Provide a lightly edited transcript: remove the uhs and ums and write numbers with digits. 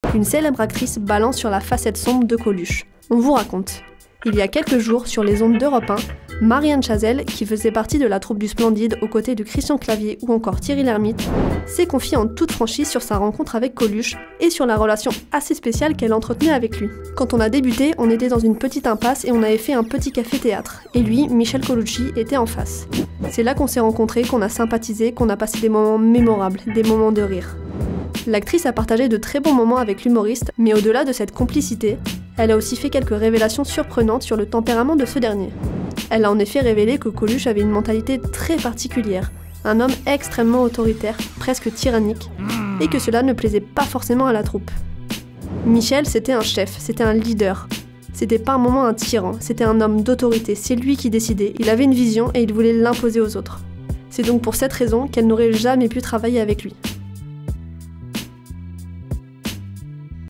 Une célèbre actrice balance sur la facette sombre de Coluche. On vous raconte. Il y a quelques jours, sur les ondes d'Europe 1, Marianne Chazelle, qui faisait partie de la troupe du Splendide aux côtés de Christian Clavier ou encore Thierry Lhermitte, s'est confiée en toute franchise sur sa rencontre avec Coluche et sur la relation assez spéciale qu'elle entretenait avec lui. Quand on a débuté, on était dans une petite impasse et on avait fait un petit café-théâtre. Et lui, Michel Colucci, était en face. C'est là qu'on s'est rencontrés, qu'on a sympathisé, qu'on a passé des moments mémorables, des moments de rire. L'actrice a partagé de très bons moments avec l'humoriste, mais au-delà de cette complicité, elle a aussi fait quelques révélations surprenantes sur le tempérament de ce dernier. Elle a en effet révélé que Coluche avait une mentalité très particulière, un homme extrêmement autoritaire, presque tyrannique, et que cela ne plaisait pas forcément à la troupe. Michel, c'était un chef, c'était un leader. C'était par moments un tyran, c'était un homme d'autorité, c'est lui qui décidait, il avait une vision et il voulait l'imposer aux autres. C'est donc pour cette raison qu'elle n'aurait jamais pu travailler avec lui.